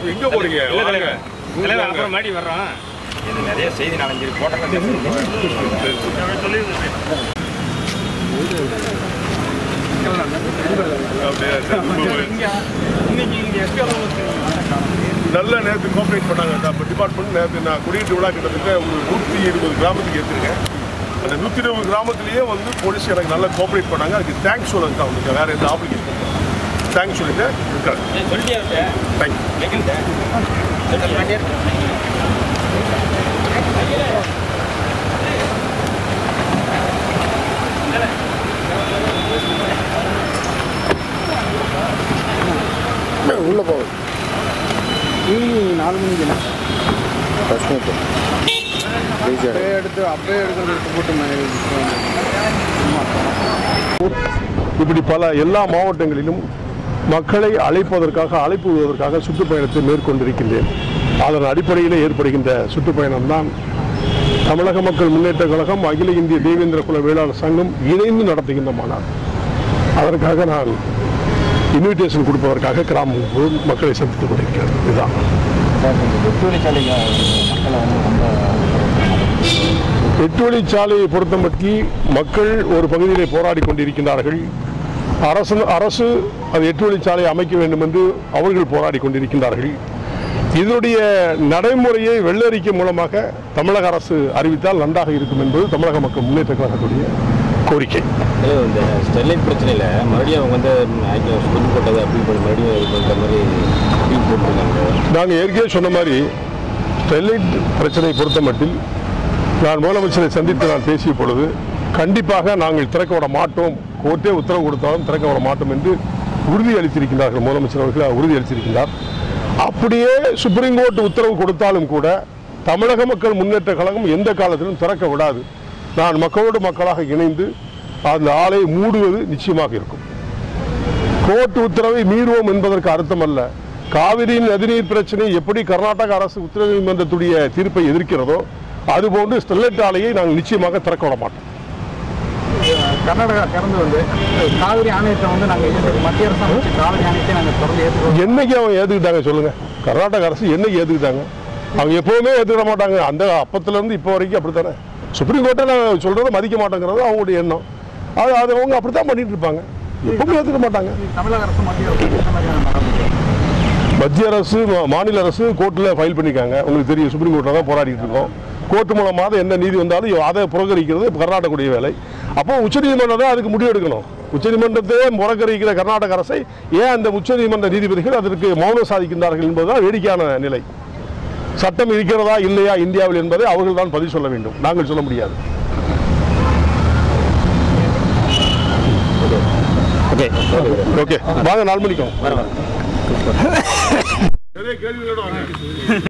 எங்க போறீங்க? அப்புறம் மாடி வர்றோம். இது நிறைய செய்தி நாலஞ்சு போட்டோ நல்ல நேரத்து கோஆப்ரேட் பண்ணாங்க. டிபார்ட்மெண்ட் நேரத்து நான் குடியேற்ற விழா கிட்டத்தட்ட ஒரு 120 கிராமத்துக்கு ஏற்றுருக்கேன். அந்த 120 கிராமத்துலேயே வந்து போலீஸ் எனக்கு நல்லா கோஆப்ரேட் பண்ணாங்க. அதுக்கு தேங்க்ஸ் சொல்லுங்க தான் வந்து வேறு எந்த ஆப்ளிகேஷன் தேங்க்ஸ் சொல்லிட்டு இருக்காரு. உள்ள போகுது ஈவினிங் 4 மணிக்கு எடுத்து அப்படியே எடுத்து இப்படி பல எல்லா மாவட்டங்களிலும் மக்களை அழைப்பு விடுவதற்காக சுற்றுப்பயணத்தை மேற்கொண்டிருக்கின்றேன். அதன் அடிப்படையில் ஏற்படுகின்ற சுற்றுப்பயணம் தான் தமிழக மக்கள் முன்னேற்ற கழகம், அகில இந்திய தேவேந்திர குல வேளாளர் சங்கம் இணைந்து நடத்துகின்ற மாநாடு. அதற்காக நான் இன்விடேஷன் கொடுப்பதற்காக கிராமம் மக்களை சந்தித்துக் கொண்டிருக்கிறேன். இதுதான் 8 வழிச்சாலையை பொறுத்தமட்டி மக்கள் ஒரு பகுதியிலே போராடி கொண்டிருக்கின்றார்கள். அரசு அது 8 வழிச்சாலை அமைக்க வேண்டும் என்று அவர்கள் போராடி கொண்டிருக்கின்றார்கள். இதனுடைய நடைமுறையை வெள்ளறிக்கை மூலமாக தமிழக அரசு அறிவித்தால் நன்றாக இருக்கும் என்பது தமிழக மக்கள் முன்னேற்ற கழகத்துடைய கோரிக்கை. இந்த ஸ்டெர்லைட் பிரச்சனையில் மறுபடியும் அவங்க வந்து போட்டது அப்பீல் பண்ணி மறுபடியும் இது பண்ணுற மாதிரி அப்பீல் போட்டிருக்காங்க. நாங்கள் ஏற்கனவே சொன்ன மாதிரி ஸ்டெர்லைட் பிரச்சனை பொறுத்த மட்டில் நான் முதலமைச்சரை சந்தித்து நான் பேசிய பொழுது கண்டிப்பாக நாங்கள் திறக்க விட மாட்டோம், கோர்ட்டே உத்தரவு கொடுத்தாலும் திறக்க விட மாட்டோம் என்று உறுதி அளித்திருக்கிறார்கள். முதலமைச்சர் அவர்கள் உறுதி அளித்திருக்கிறார். அப்படியே சுப்ரீம் கோர்ட் உத்தரவு கொடுத்தாலும் கூட தமிழக மக்கள் முன்னேற்ற கழகம் எந்த காலத்திலும் திறக்க விடாது. நான் மக்களோடு மக்களாக இணைந்து அந்த ஆலை மூடுவது நிச்சயமாக இருக்கும். கோர்ட் உத்தரவை மீறுவோம் என்பதற்கு அர்த்தம் அல்ல. காவிரி நதிநீர் பிரச்சனை எப்படி கர்நாடக அரசு உச்சநீதிமன்றத்துடைய தீர்ப்பை எதிர்க்கிறதோ அதுபோன்று ஸ்டெர்லைட் ஆலையை நாங்கள் நிச்சயமாக திறக்க விட மாட்டோம். கர்நாடகா கடந்து வந்து காவிரி ஆணையத்தை வந்து நாங்கள் மத்திய அரசு அமைச்சு காவிரி ஆணையத்தை நாங்கள் தொடர்ந்து ஏற்றுக்கிறோம். என்னைக்கு அவங்க ஏற்றுக்கிட்டாங்க சொல்லுங்க? கர்நாடக அரசு என்னைக்கு ஏற்றுக்கிட்டாங்க? அவங்க எப்போவுமே ஏற்றுக்கிட மாட்டாங்க. அந்த அப்பத்துலேருந்து இப்போ வரைக்கும் அப்படித்தானே. சுப்ரீம் கோர்ட்டில் சொல்கிறத மதிக்க மாட்டேங்கிறது அவங்களுடைய எண்ணம். அது அவங்க அப்படி தான் பண்ணிட்டு இருப்பாங்க. எப்பவுமே ஏற்றுக்க மாட்டாங்க. தமிழக அரசு மத்திய அரசு மாநில அரசு கோர்ட்டில் ஃபைல் பண்ணிக்காங்க. உங்களுக்கு தெரியும், சுப்ரீம் கோர்ட்டில் தான் போராடிட்டு இருக்கோம். கோர்ட் மூலமாக என்ன நீதி வந்தாலும் அதை புறக்கணிக்கிறது கர்நாடகடைய வேலை. அப்போ உச்சநீதிமன்றம் தான் அதுக்கு முடிவு எடுக்கணும். உச்சநீதிமன்றத்தையே புறக்கணிக்கிற கர்நாடக அரசை ஏன் அந்த உச்சநீதிமன்ற நீதிபதிகள் அதற்கு மௌனம் சாதிக்கின்றார்கள் என்பதுதான் வேடிக்கையான நிலை. சட்டம் இருக்கிறதா இல்லையா இந்தியாவில் என்பதை அவர்கள் தான் பதில் சொல்ல வேண்டும், நாங்கள் சொல்ல முடியாது. ஓகே, வாங்க 4 மணிக்கு.